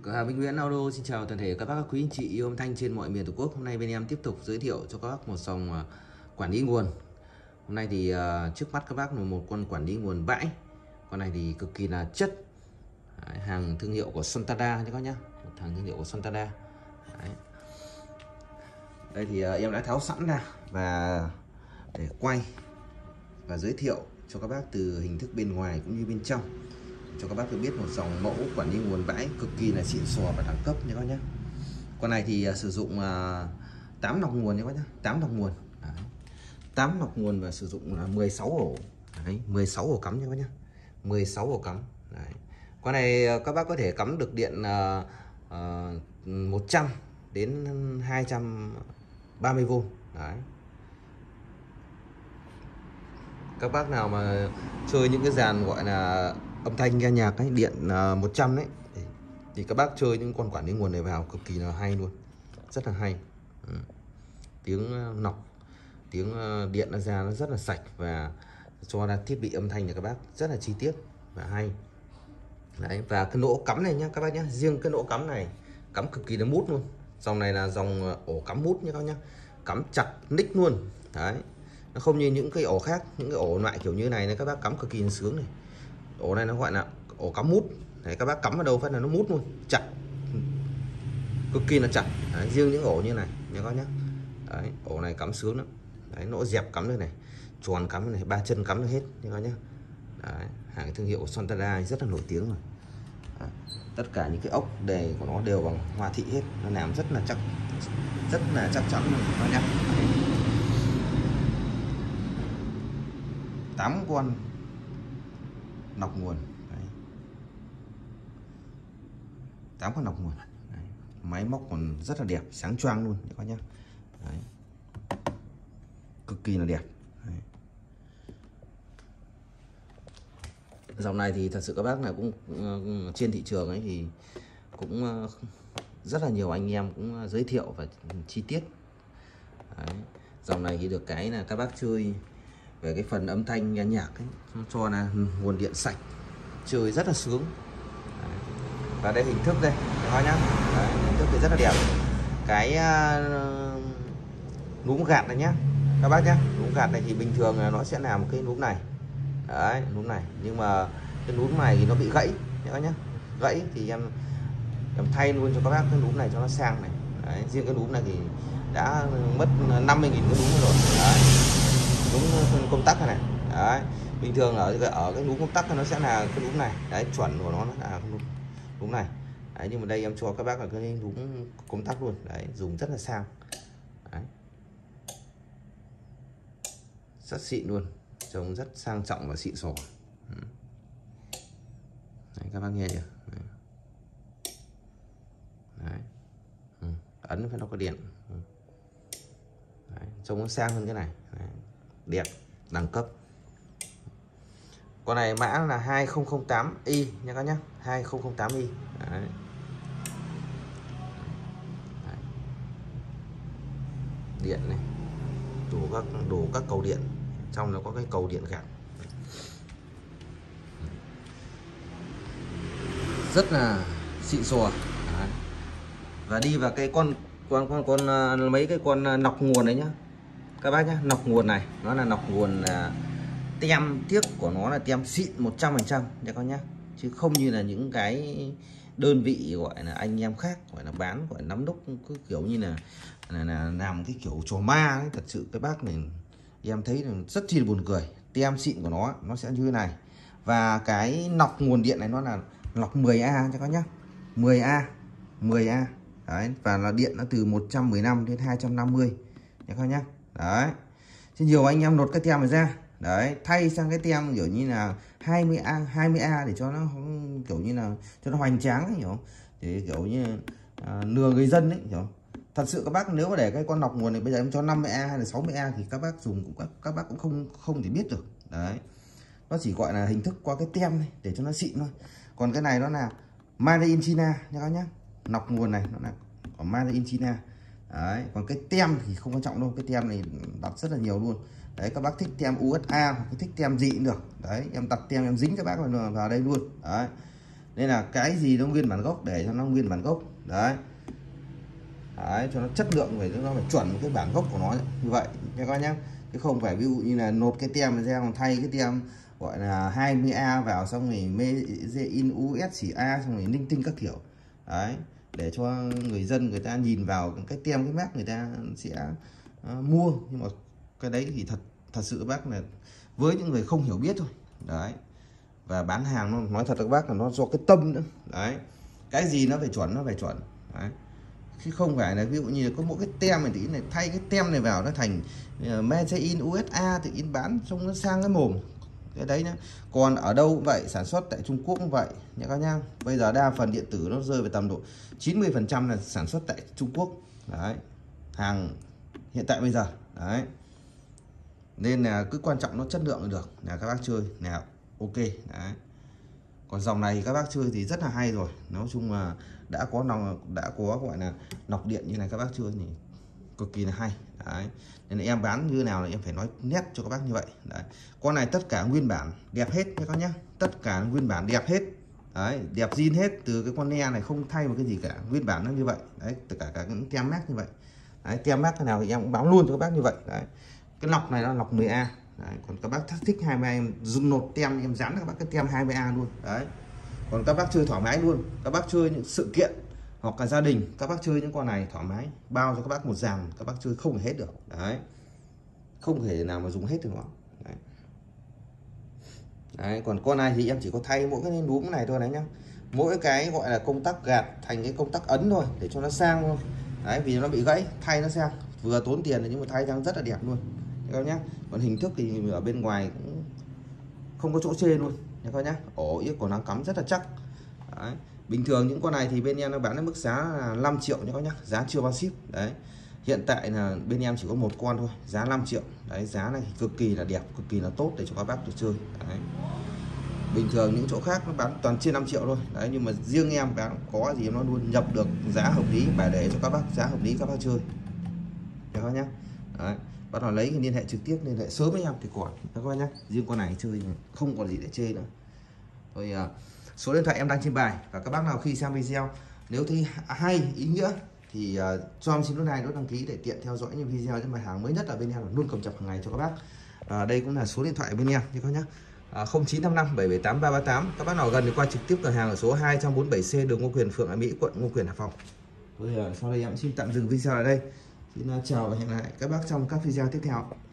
Cửa hàng Minh Nguyễn Auto xin chào toàn thể các bác, các quý anh chị yêu âm thanh trên mọi miền Tổ quốc. Hôm nay bên em tiếp tục giới thiệu cho các bác một dòng quản lý nguồn. Hôm nay thì trước mắt các bác là một con quản lý nguồn bãi. Con này thì cực kỳ là chất. Đấy, hàng thương hiệu của Sontada nhé các bác nhá. Hàng thương hiệu của Sontada. Đây thì em đã tháo sẵn ra và để quay và giới thiệu cho các bác từ hình thức bên ngoài cũng như bên trong, cho các bác được biết một dòng mẫu quản lý nguồn bãi cực kỳ là xịn sò và đẳng cấp nhé các bác nhé. Con này thì sử dụng 8 nọc nguồn nhé các bác nhé, 8 nọc nguồn. Đấy. 8 nọc nguồn và sử dụng là 16 ổ. Đấy, 16 ổ cắm nhé các bác nhé. 16 ổ cắm. Đấy. Con này các bác có thể cắm được điện 100 đến 230V. Đấy. Các bác nào mà chơi những cái dàn gọi là âm thanh nghe nhạc ấy, điện 100 đấy, thì các bác chơi những con quản lý nguồn này vào cực kỳ là hay luôn, rất là hay. Tiếng nọc, tiếng điện nó ra nó rất là sạch và cho ra thiết bị âm thanh của các bác rất là chi tiết và hay. Đấy, và cái nỗ cắm này nhá các bác nhá, riêng cái nỗ cắm này cắm cực kỳ là mút luôn. Dòng này là dòng ổ cắm mút nhá các bác nhá, cắm chặt ních luôn. Đấy, nó không như những cái ổ khác, những cái ổ loại kiểu như này các bác cắm cực kỳ sướng này. Ổ này nó gọi là ổ cắm mút. Đấy, các bác cắm vào đâu phát là nó mút luôn, chặt, cực kỳ là chặt. Đấy, riêng những ổ như này nha các bác nhá. Đấy, ổ này cắm sướng lắm. Đấy, nỗ dẹp cắm đây này, tròn cắm đây này, 3 chân cắm được hết nha các bác nhá. Đấy, hàng thương hiệu Sontada rất là nổi tiếng rồi. Đấy, tất cả những cái ốc đề của nó đều bằng hoa thị hết, nó làm rất là chắc, rất là chắc chắn luôn các bác nhá. 8 con nọc nguồn. Đấy. 8 con nọc nguồn. Đấy. Máy móc còn rất là đẹp, sáng choang luôn các bác nhá. Đấy. Cực kỳ là đẹp. Đấy. Dòng này thì thật sự các bác là cũng trên thị trường ấy thì cũng rất là nhiều anh em cũng giới thiệu và chi tiết. Đấy. Dòng này thì được cái là các bác chơi về cái phần âm thanh nghe nhạc ấy, cho là nguồn điện sạch, chơi rất là sướng. Đấy. Và đây hình thức đây các bác nhá. Đấy, hình thức thì rất là đẹp. Cái núm gạt này nhá các bác nhá. Núm gạt này thì bình thường là nó sẽ làm một cái núm này. Đấy, núm này, nhưng mà cái núm này thì nó bị gãy các bác nhá. Gãy thì em thay luôn cho các bác cái núm này cho nó sang này. Đấy, riêng cái núm này thì đã mất 50.000 cái núm rồi. Đấy, núm công tắc này. Đấy, bình thường ở cái núm công tắc nó sẽ là cái núm này. Đấy, chuẩn của nó là cái núm này. Đấy, nhưng mà đây em cho các bác là cái núm công tắc luôn. Đấy, dùng rất là sang. Đấy, rất xịn luôn, trông rất sang trọng và xịn sò. Đấy, các bác nghe chưa? Đấy. Đấy. Ấn phải nó có điện. Đấy, trông nó sang hơn cái này. Đấy. Đẹp, đẳng cấp. Con này mã là 2008i nha các nhá, 2008i. Đấy. Đấy. Điện này, đủ các cầu điện, trong nó có cái cầu điện gạt, rất là xịn sò. Đấy. Và đi vào cái con mấy cái con nọc nguồn đấy nhá các bác nhá. Nọc nguồn này nó là nọc nguồn tem tiếc của nó là tem xịn 100% nha các nhá, chứ không như là những cái đơn vị gọi là anh em khác gọi là bán gọi là nắm đúc cứ kiểu như là làm cái kiểu trò ma ấy. Thật sự cái bác này em thấy rất chi là buồn cười. Tem xịn của nó sẽ như thế này, và cái nọc nguồn điện này nó là nọc 10A cho các nhá, 10A. Đấy, và là điện nó từ 115 đến 250 nha các nhá. Đấy, chứ nhiều anh em lột cái tem này ra, đấy, thay sang cái tem kiểu như là 20A để cho nó kiểu như là cho nó hoành tráng ấy, hiểu không? Thì kiểu như lừa người dân ấy, hiểu không? Thật sự các bác nếu mà để cái con nọc nguồn này bây giờ em cho 50A hay là 60A thì các bác dùng cũng các bác cũng không thể biết được. Đấy, nó chỉ gọi là hình thức qua cái tem này để cho nó xịn thôi. Còn cái này nó là Made in China nha các nhá. Nọc nguồn này nó là của Made in China. Đấy, còn cái tem thì không quan trọng đâu, cái tem này đặt rất là nhiều luôn. Đấy, các bác thích tem USA hoặc thích tem gì cũng được. Đấy, em đặt tem em dính các bác vào đây luôn. Đấy, Nên là cái gì nó nguyên bản gốc để cho nó nguyên bản gốc. Đấy, cho nó chất lượng nó phải chuẩn cái bản gốc của nó như vậy nha các bác nhé. Chứ không phải ví dụ như là nộp cái tem ra còn thay cái tem gọi là 20A vào xong rồi made in USA xong rồi linh tinh các kiểu. Đấy, để cho người dân người ta nhìn vào cái tem cái mác người ta sẽ mua. Nhưng mà cái đấy thì thật sự bác là với những người không hiểu biết thôi. Đấy, và bán hàng nó nói thật các bác là nó do cái tâm nữa. Đấy, cái gì nó phải chuẩn nó phải chuẩn. Đấy, chứ không phải là ví dụ như có mỗi cái tem này thì này thay cái tem này vào nó thành made in USA thì in bán xong nó sang cái mồm cái đấy nhá. Còn ở đâu cũng vậy, sản xuất tại Trung Quốc cũng vậy nhá các nhá. Bây giờ đa phần điện tử nó rơi về tầm độ 90% là sản xuất tại Trung Quốc. Đấy, hàng hiện tại bây giờ. Đấy, nên là cứ quan trọng nó chất lượng là được là các bác chơi nào ok. Đấy, còn dòng này thì các bác chơi thì rất là hay rồi. Nói chung là đã có gọi là nọc điện như này các bác chơi thì cực kỳ là hay. Đấy, nên là em bán như nào là em phải nói nét cho các bác như vậy. Đấy, con này tất cả nguyên bản đẹp hết nha các nhá, tất cả nguyên bản đẹp hết. Đấy, đẹp zin hết, từ cái con ne này không thay một cái gì cả, nguyên bản nó như vậy. Đấy, tất cả những tem mác như vậy. Đấy, tem mác cái nào thì em cũng báo luôn cho các bác như vậy. Đấy, cái lọc này nó lọc 10A. Đấy, còn các bác thích 20A em dùng nộp tem em dán các bác cái tem 20A luôn. Đấy, còn các bác chơi thoải mái luôn, các bác chơi những sự kiện hoặc là gia đình các bác chơi những con này thoải mái, bao cho các bác một dàn các bác chơi không thể hết được. Đấy, không thể nào mà dùng hết được nó. Đấy. Đấy, còn con này thì em chỉ có thay mỗi cái núm này thôi đấy nhá, mỗi cái gọi là công tắc gạt thành cái công tắc ấn thôi để cho nó sang thôi. Đấy, vì nó bị gãy thay nó sang vừa tốn tiền nhưng mà thay sang rất là đẹp luôn các nhá. Còn hình thức thì ở bên ngoài cũng không có chỗ chê luôn nha các nhá, ổ yếc của nó cắm rất là chắc. Đấy, bình thường những con này thì bên em nó bán ở mức giá là 5 triệu nha các nhá, giá chưa bao ship. Đấy, hiện tại là bên em chỉ có một con thôi, giá 5 triệu. Đấy, giá này cực kỳ là đẹp, cực kỳ là tốt để cho các bác được chơi. Đấy, bình thường những chỗ khác nó bán toàn trên 5 triệu thôi. Đấy, nhưng mà riêng em bán có gì em nó luôn nhập được giá hợp lý và để cho các bác giá hợp lý các bác chơi được không nhá. Đấy, bác nào lấy thì liên hệ trực tiếp, liên hệ sớm với em thì còn các bác nhá. Riêng con này chơi không còn gì để chê nữa. Rồi số điện thoại em đăng trên bài, và các bác nào khi xem video nếu thấy hay ý nghĩa thì cho em xin nút like, nút đăng ký để tiện theo dõi những video những mặt hàng mới nhất ở bên em luôn cập nhật hàng ngày cho các bác. Đây cũng là số điện thoại bên em như các nhá. 0955 778 338. Các bác nào gần thì qua trực tiếp cửa hàng ở số 247C đường Ngô Quyền, phường An Mỹ, quận Ngô Quyền, Hải Phòng. Sau đây em xin tạm dừng video ở đây. Xin chào và hẹn gặp lại các bác trong các video tiếp theo.